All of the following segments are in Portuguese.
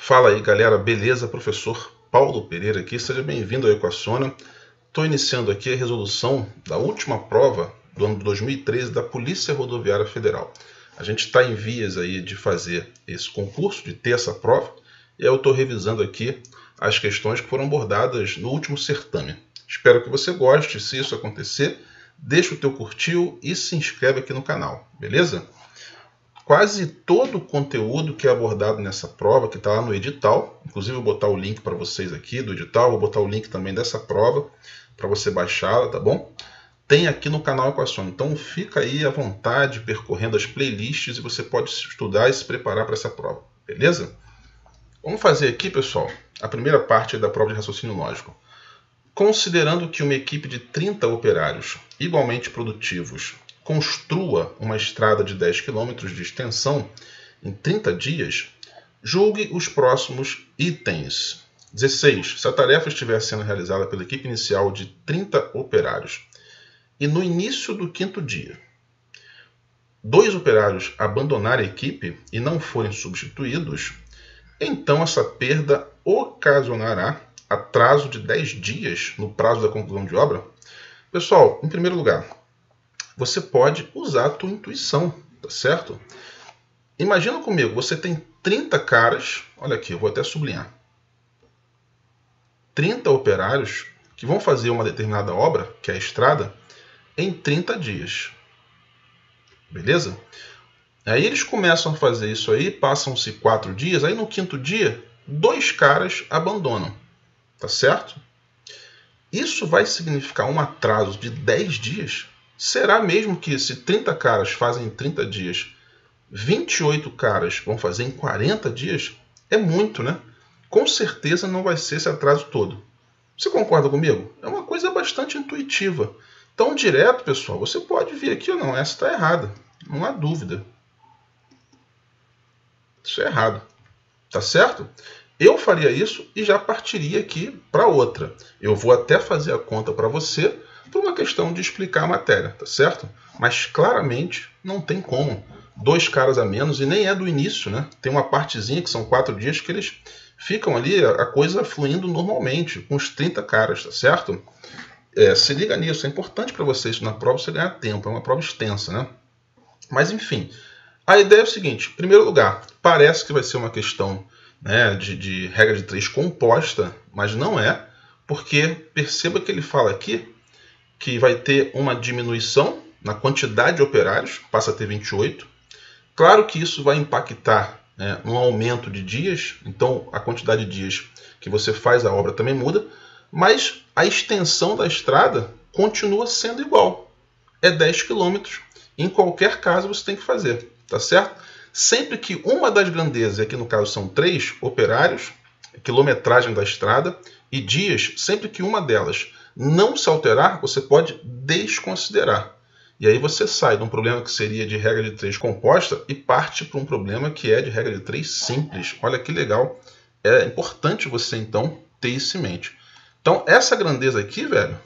Fala aí galera, beleza? Professor Paulo Pereira aqui, seja bem-vindo ao Equaciona. Estou iniciando aqui a resolução da última prova do ano de 2013 da Polícia Rodoviária Federal. A gente está em vias aí de fazer esse concurso, de ter essa prova, e eu estou revisando aqui as questões que foram abordadas no último certame. Espero que você goste. Se isso acontecer, deixa o teu curtir e se inscreve aqui no canal, beleza? Quase todo o conteúdo que é abordado nessa prova, que está lá no edital, inclusive eu vou botar o link para vocês aqui do edital, vou botar o link também dessa prova para você baixá-la, tá bom? Tem aqui no canal Equaciona, então fica aí à vontade percorrendo as playlists e você pode estudar e se preparar para essa prova, beleza? Vamos fazer aqui, pessoal, a primeira parte da prova de raciocínio lógico. Considerando que uma equipe de 30 operários igualmente produtivos construa uma estrada de 10 km de extensão em 30 dias, julgue os próximos itens. 16. Se a tarefa estiver sendo realizada pela equipe inicial de 30 operários e no início do 5º dia, 2 operários abandonarem a equipe e não forem substituídos, então essa perda ocasionará atraso de 10 dias no prazo da conclusão de obra. Pessoal, em primeiro lugar, você pode usar a tua intuição, tá certo? Imagina comigo, você tem 30 caras, olha aqui, eu vou até sublinhar. 30 operários que vão fazer uma determinada obra, que é a estrada, em 30 dias. Beleza? Aí eles começam a fazer isso aí, passam-se 4 dias, aí no 5º dia, 2 caras abandonam, tá certo? Isso vai significar um atraso de 10 dias? Será mesmo que se 30 caras fazem em 30 dias, 28 caras vão fazer em 40 dias? É muito, né? Com certeza não vai ser esse atraso todo. Você concorda comigo? É uma coisa bastante intuitiva. Então, direto, pessoal, você pode vir aqui ou não. Essa está errada. Não há dúvida. Isso é errado. Tá certo? Eu faria isso e já partiria aqui para outra. Eu vou até fazer a conta para você por uma questão de explicar a matéria, tá certo? Mas claramente não tem como. 2 caras a menos, e nem é do início, né? Tem uma partezinha que são 4 dias que eles ficam ali, a coisa fluindo normalmente, com os 30 caras, tá certo? Se liga nisso, é importante para você isso na prova, você ganhar tempo, é uma prova extensa, né? Mas enfim, a ideia é o seguinte: em primeiro lugar, parece que vai ser uma questão, né, de regra de 3 composta, mas não é, porque perceba que ele fala aqui que vai ter uma diminuição na quantidade de operários, passa a ter 28. Claro que isso vai impactar, né, no aumento de dias, então a quantidade de dias que você faz a obra também muda, mas a extensão da estrada continua sendo igual. É 10 km, em qualquer caso você tem que fazer, tá certo? Sempre que uma das grandezas, aqui no caso são 3 operários, quilometragem da estrada, e dias, sempre que uma delas não se alterar, você pode desconsiderar. E aí você sai de um problema que seria de regra de 3 composta e parte para um problema que é de regra de 3 simples. Olha que legal. É importante você, então, ter isso em mente. Então, essa grandeza aqui, velho,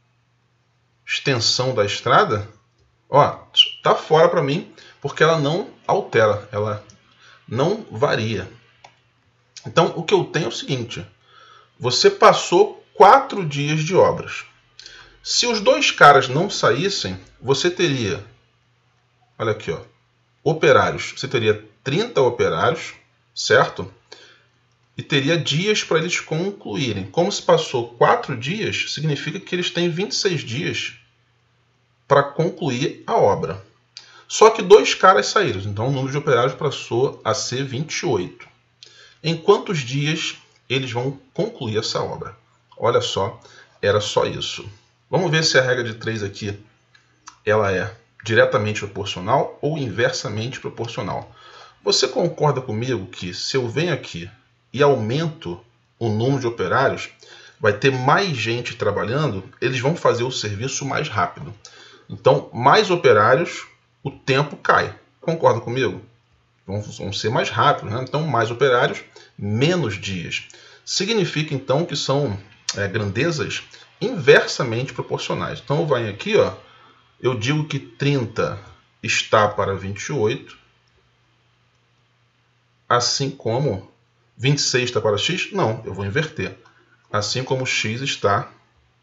extensão da estrada, ó, tá fora para mim, porque ela não altera, ela não varia. Então, o que eu tenho é o seguinte: você passou 4 dias de obras. Se os 2 caras não saíssem, você teria, olha aqui, ó, operários. Você teria 30 operários, certo? E teria dias para eles concluírem. Como se passou 4 dias, significa que eles têm 26 dias para concluir a obra. Só que 2 caras saíram, então o número de operários passou a ser 28. Em quantos dias eles vão concluir essa obra? Olha só, era só isso. Vamos ver se a regra de 3 aqui ela é diretamente proporcional ou inversamente proporcional. Você concorda comigo que se eu venho aqui e aumento o número de operários, vai ter mais gente trabalhando, eles vão fazer o serviço mais rápido. Então, mais operários, o tempo cai. Concorda comigo? Vão ser mais rápidos, né? Então, mais operários, menos dias. Significa, então, que são grandezas inversamente proporcionais. Então, eu venho aqui, ó, eu digo que 30 está para 28, assim como 26 está para x? Não, eu vou inverter. Assim como x está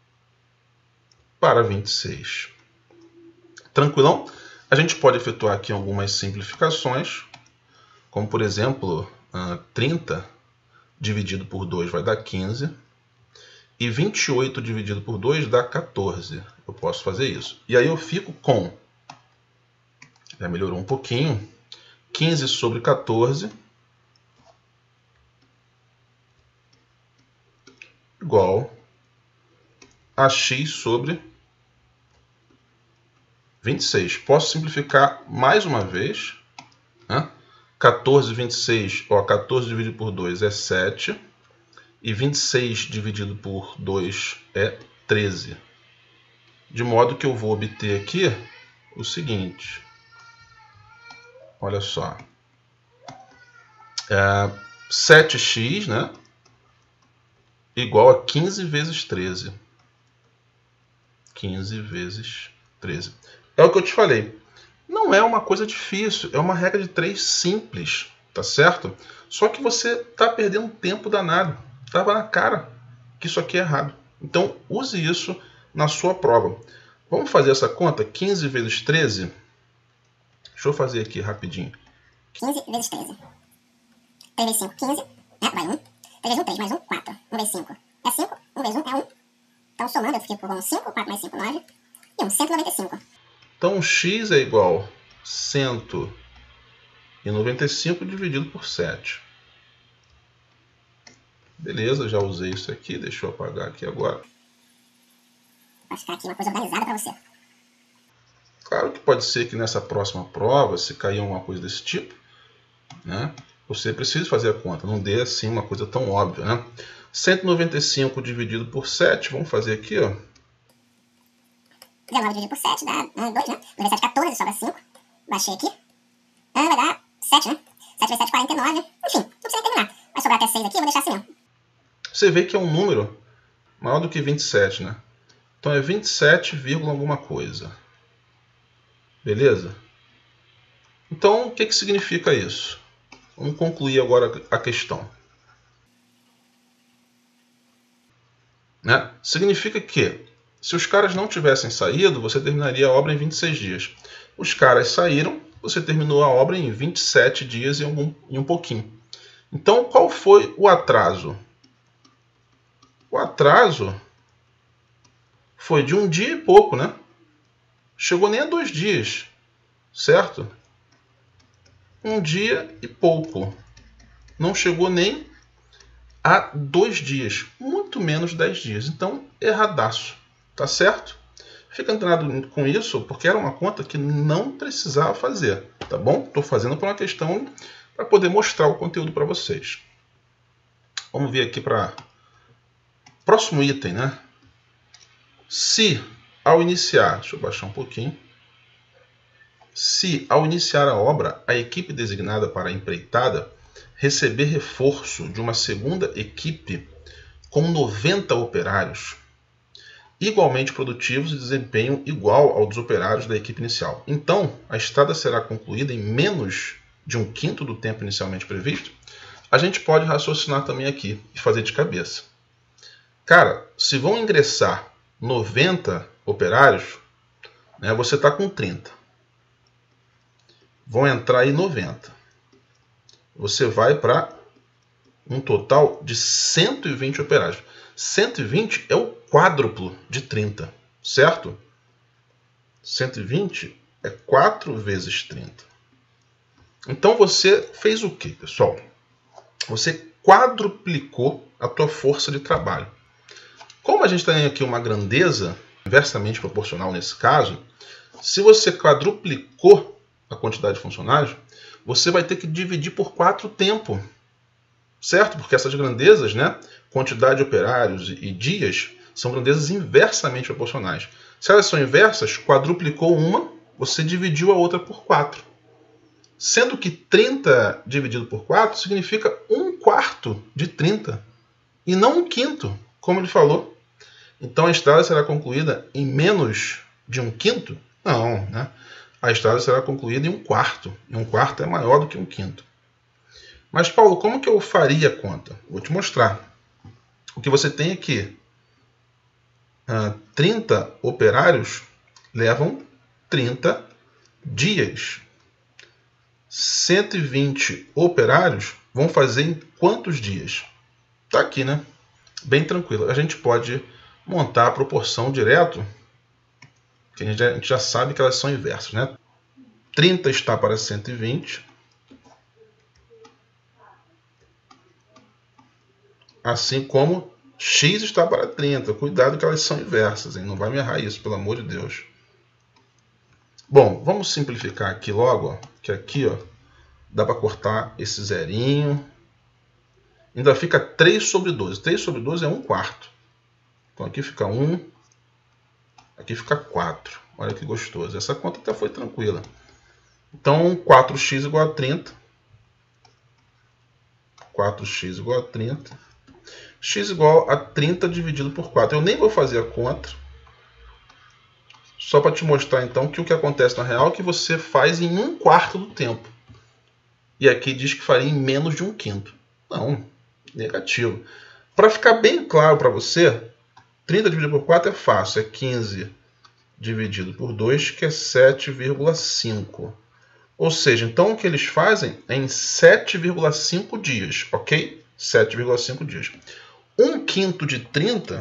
para 26. Tranquilão? A gente pode efetuar aqui algumas simplificações, como por exemplo, 30 dividido por 2 vai dar 15, e 28 dividido por 2 dá 14. Eu posso fazer isso. E aí eu fico com, já melhorou um pouquinho, 15 sobre 14 igual a x sobre 26. Posso simplificar mais uma vez, né? 14 dividido por 2 é 7. E 26 dividido por 2 é 13. De modo que eu vou obter aqui o seguinte. Olha só. 7x, né? Igual a 15 vezes 13. 15 vezes 13. É o que eu te falei. Não é uma coisa difícil. É uma regra de 3 simples. Tá certo? Só que você está perdendo tempo danado. Estava na cara que isso aqui é errado. Então, use isso na sua prova. Vamos fazer essa conta? 15 vezes 13. Deixa eu fazer aqui rapidinho. 15 vezes 13. 3 vezes 5, 15. Vai 1. 3 vezes 1, 3. Mais 1, 4. 1 vezes 5 é 5. 1 vezes 1 é 1. Então, somando, eu fico com 5. 4 mais 5, 9. E 1, 195. Então, x é igual a 195 dividido por 7. Beleza, já usei isso aqui. Deixa eu apagar aqui agora. Vai ficar aqui uma coisa organizada para você. Claro que pode ser que nessa próxima prova, se cair alguma coisa desse tipo, né, você precise fazer a conta. Não dê assim uma coisa tão óbvia, né? 195 dividido por 7. Vamos fazer aqui, ó. 19 dividido por 7 dá 2, né? 2 vezes 7, 14, sobra 5. Baixei aqui. Vai dar 7, né? 7 vezes 7, 49. Enfim, não precisa terminar. Vai sobrar até 6 aqui, eu vou deixar assim, ó. Você vê que é um número maior do que 27, né? Então é 27, alguma coisa. Beleza? Então, o que significa isso? Vamos concluir agora a questão. Né? Significa que, se os caras não tivessem saído, você terminaria a obra em 26 dias. Os caras saíram, você terminou a obra em 27 dias e um pouquinho. Então, qual foi o atraso? O atraso foi de 1 dia e pouco, né? Chegou nem a 2 dias, certo? 1 dia e pouco. Não chegou nem a 2 dias, muito menos 10 dias. Então, erradaço, tá certo? Fica antenado com isso, porque era uma conta que não precisava fazer, tá bom? Estou fazendo por uma questão para poder mostrar o conteúdo para vocês. Vamos ver aqui para próximo item, né? Se ao iniciar, deixa eu baixar um pouquinho. Se ao iniciar a obra, a equipe designada para a empreitada receber reforço de uma segunda equipe com 90 operários, igualmente produtivos e desempenho igual ao dos operários da equipe inicial. Então, a estrada será concluída em menos de 1/5 do tempo inicialmente previsto. A gente pode raciocinar também aqui e fazer de cabeça. Cara, se vão ingressar 90 operários, né, você está com 30. Vão entrar aí 90. Você vai para um total de 120 operários. 120 é o quádruplo de 30, certo? 120 é 4 vezes 30. Então você fez o quê, pessoal? Você quadruplicou a tua força de trabalho. Como a gente tem aqui uma grandeza inversamente proporcional nesse caso, se você quadruplicou a quantidade de funcionários, você vai ter que dividir por 4 o tempo, certo? Porque essas grandezas, né, quantidade de operários e dias, são grandezas inversamente proporcionais. Se elas são inversas, quadruplicou uma, você dividiu a outra por 4. Sendo que 30 dividido por 4 significa 1/4 de 30, e não 1/5, como ele falou. Então a estrada será concluída em menos de 1/5? Não, né? A estrada será concluída em 1/4. E 1/4 é maior do que 1/5. Mas, Paulo, como que eu faria a conta? Vou te mostrar. O que você tem aqui, 30 operários levam 30 dias. 120 operários vão fazer em quantos dias? Tá aqui, né? Bem tranquilo. A gente pode montar a proporção direto, que a gente já sabe que elas são inversas, né? 30 está para 120. Assim como x está para 30. Cuidado que elas são inversas, hein? Não vai me errar isso, pelo amor de Deus. Bom, vamos simplificar aqui logo, ó, que aqui ó, dá para cortar esse zerinho. Ainda fica 3 sobre 12. 3 sobre 12 é 1/4. Então aqui fica 1, aqui fica 4. Olha que gostoso. Essa conta até foi tranquila. Então 4x igual a 30. 4x igual a 30. X igual a 30 dividido por 4. Eu nem vou fazer a conta. Só para te mostrar então que o que acontece na real é que você faz em 1/4 do tempo. E aqui diz que faria em menos de 1/5. Não, negativo. Para ficar bem claro para você, 30 dividido por 4 é fácil. É 15 dividido por 2, que é 7,5. Ou seja, então o que eles fazem é em 7,5 dias, ok? 7,5 dias. 1/5 de 30...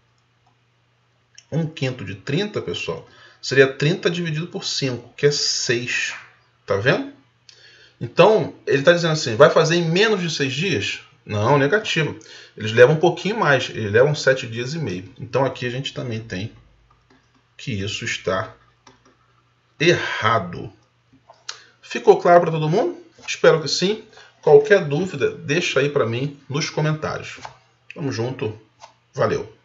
1/5 de 30, pessoal, seria 30 dividido por 5, que é 6. Tá vendo? Então, ele está dizendo assim, vai fazer em menos de 6 dias? Não, negativo. Eles levam um pouquinho mais, eles levam 7 dias e meio. Então, aqui a gente também tem que isso está errado. Ficou claro para todo mundo? Espero que sim. Qualquer dúvida, deixa aí para mim nos comentários. Tamo junto. Valeu.